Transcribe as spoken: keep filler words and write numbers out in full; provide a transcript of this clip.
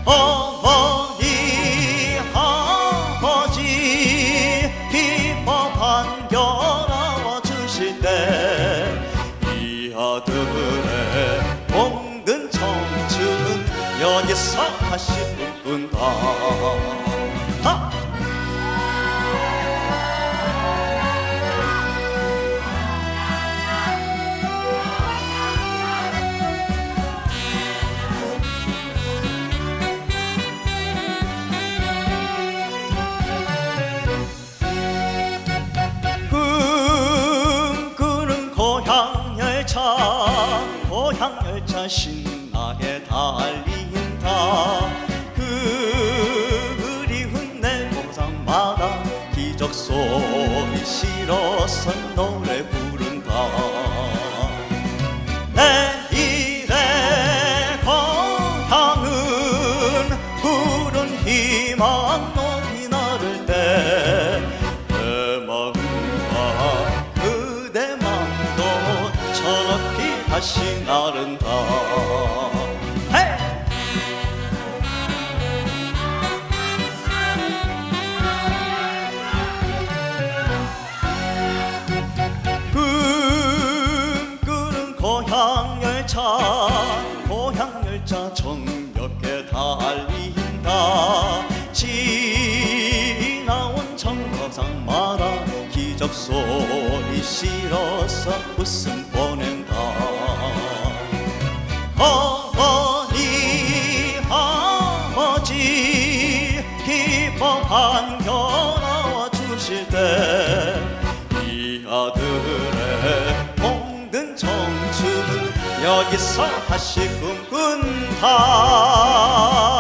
어머니 아버지 기뻐 반겨 나와 주실 때 이 아들의 공든 청춘은 여기서 다시 꿈꾼다. 하! 고향열차 신나게 달린다. 그리운 내 고장마다 기적 소리 실어서 노래 부른다. 내일의 고향은 푸른 희망 높이 나를 때 내 마음과 그대 맘도 저렇게 다시 나른다. 헤이! 꿈꾸는 고향열차 고향열차 정겹게 달린다. 지나온 정거장마다 기적 소리 실어서 웃음 보낸다. 어머니 아버지 기뻐 반겨 나와 주실 때 이 아들의 공든 청춘은 여기서 다시 꿈꾼다.